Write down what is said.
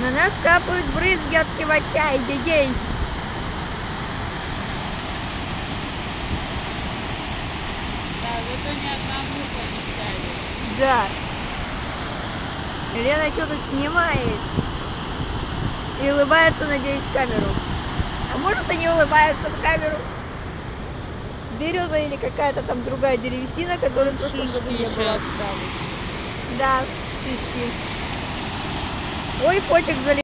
На нас капают брызги от кивача, ей-ей. Да, зато ни одна муха не сядет. Да. Лена что-то снимает. И улыбается, надеюсь, в камеру. А может, и не улыбается в камеру. Береза или какая-то там другая деревесина, которая в прошлом году не была. Да, шишки. Ой, котик залез.